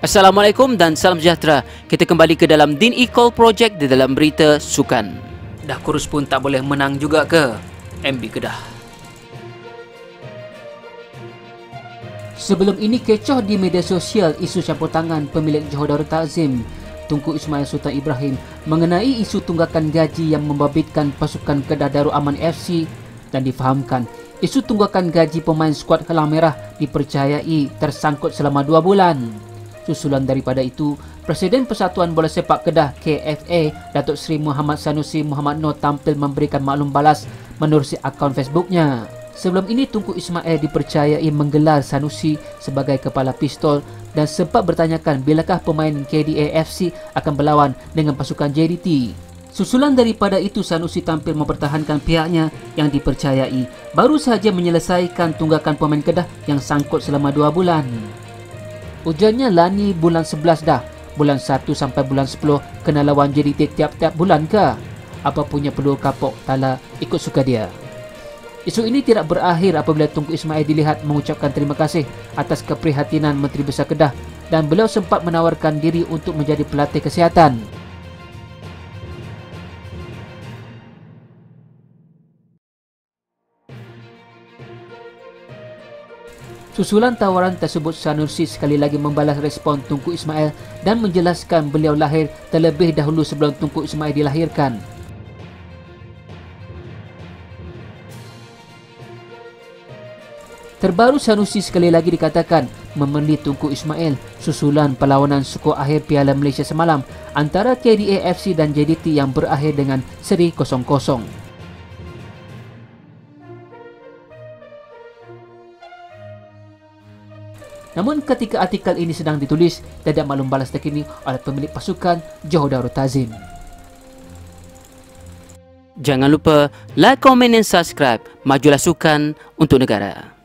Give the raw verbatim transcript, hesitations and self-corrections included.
Assalamualaikum dan salam sejahtera. Kita kembali ke dalam Din E-Call Project di dalam berita sukan. Dah kurus pun tak boleh menang juga ke M B Kedah? Sebelum ini kecoh di media sosial isu campur tangan pemilik Johor Darul Ta'zim Tunku Ismail Sultan Ibrahim mengenai isu tunggakan gaji yang membabitkan pasukan Kedah Darul Aman F C, dan difahamkan isu tunggakan gaji pemain skuad Helang Merah dipercayai tersangkut selama dua bulan. Susulan daripada itu, Presiden Persatuan Bola Sepak Kedah K F A Datuk Seri Muhammad Sanusi Muhammad Noor tampil memberikan maklum balas menerusi akaun Facebooknya. Sebelum ini, Tunku Ismail dipercayai menggelar Sanusi sebagai kepala pistol dan sempat bertanyakan bilakah pemain K D A F C akan berlawan dengan pasukan J D T. Susulan daripada itu, Sanusi tampil mempertahankan pihaknya yang dipercayai baru sahaja menyelesaikan tunggakan pemain Kedah yang sangkut selama dua bulan. Ujarnya, Lani bulan sebelas dah, bulan satu sampai bulan sepuluh kena lawan J D T tiap-tiap bulan ke? Apa punya perlu kapok tala ikut suka dia. Isu ini tidak berakhir apabila Tunku Ismail dilihat mengucapkan terima kasih atas keprihatinan Menteri Besar Kedah dan beliau sempat menawarkan diri untuk menjadi pelatih kesihatan. Susulan tawaran tersebut, Sanusi sekali lagi membalas respon Tunku Ismail dan menjelaskan beliau lahir terlebih dahulu sebelum Tunku Ismail dilahirkan. Terbaru, Sanusi sekali lagi dikatakan memilih Tunku Ismail susulan perlawanan skor akhir Piala Malaysia semalam antara K D A F C dan J D T yang berakhir dengan seri kosong kosong. Namun ketika artikel ini sedang ditulis, tidak maklum balas terkini oleh pemilik pasukan Johor Darul Ta'zim. Jangan lupa like, komen dan subscribe. Majulah sukan untuk negara.